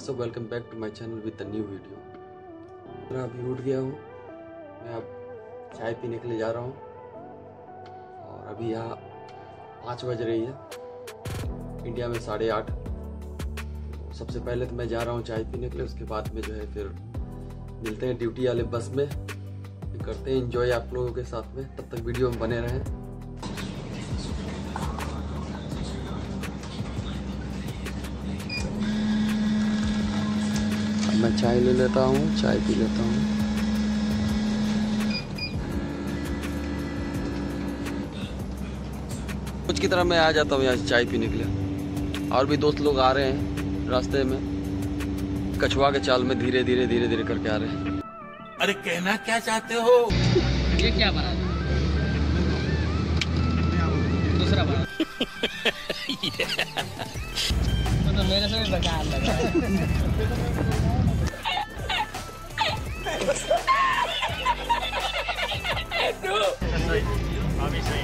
So welcome back to my channel with the new video. मैं अभी उठ गया हूँ, मैं अब चाय पीने के लिए जा रहा हूँ और अभी यहाँ 5 बज रही है, इंडिया में 8:30। सबसे पहले तो मैं जा रहा हूँ चाय पीने के लिए, उसके बाद में जो है फिर मिलते हैं ड्यूटी वाले बस में, फिर करते हैं एंजॉय आप लोगों के साथ में। तब तक वीडियो में बने रहें। मैं चाय ले लेता हूँ, चाय पी लेता हूँ। कुछ की तरह मैं आ जाता हूँ यहाँ चाय पीने के लिए। और भी दोस्त लोग आ रहे हैं रास्ते में, कछुआ के चाल में धीरे धीरे धीरे धीरे करके आ रहे हैं। अरे कहना क्या चाहते हो? ये क्या बना? दूसरा बना। तो मेरे से भी बेकार लगा। अभी सही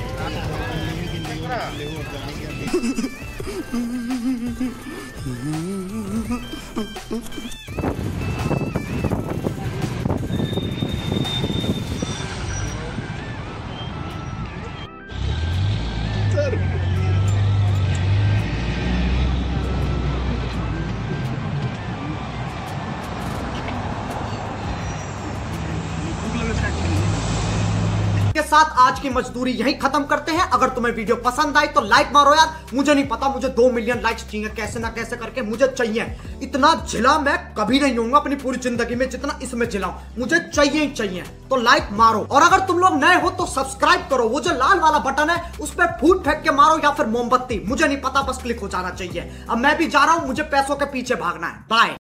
के साथ आज की मजदूरी यहीं खत्म करते हैं। अगर तुम्हें वीडियो पसंद आई तो लाइक मारो यार। मुझे नहीं पता, मुझे 2 मिलियन लाइक्स चाहिए, कैसे ना कैसे करके मुझे चाहिए। इतना झिला मैं कभी नहीं होऊंगा अपनी पूरी जिंदगी में जितना इसमें झिलाऊं, मुझे चाहिए ही चाहिए। तो लाइक मारो, और अगर तुम लोग नए हो तो सब्सक्राइब करो। वो जो लाल वाला बटन है उस पर फूट फेंक के मारो या फिर मोमबत्ती, मुझे नहीं पता, बस क्लिक हो जाना चाहिए। अब मैं भी जा रहा हूं, मुझे पैसों के पीछे भागना है। बाय।